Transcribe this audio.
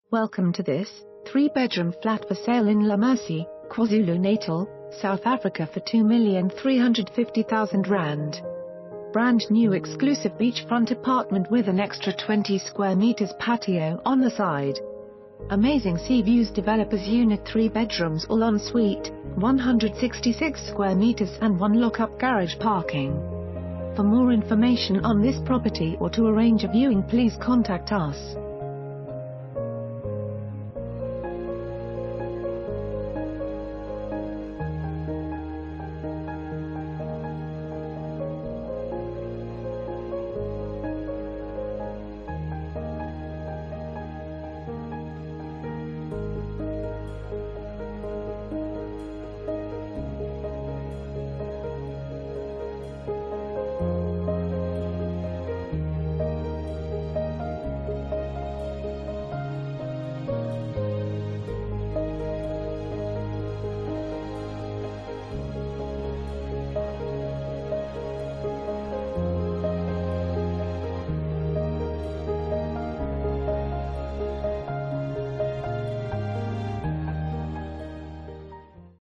Welcome to this 3-bedroom flat for sale in La Mercy, KwaZulu Natal, South Africa for R2,350,000. Brand new exclusive beachfront apartment with an extra 20 square meters patio on the side. Amazing sea views. Developers unit, 3 bedrooms, all ensuite, 166 square meters and 1 lock-up garage parking. For more information on this property or to arrange a viewing, please contact us.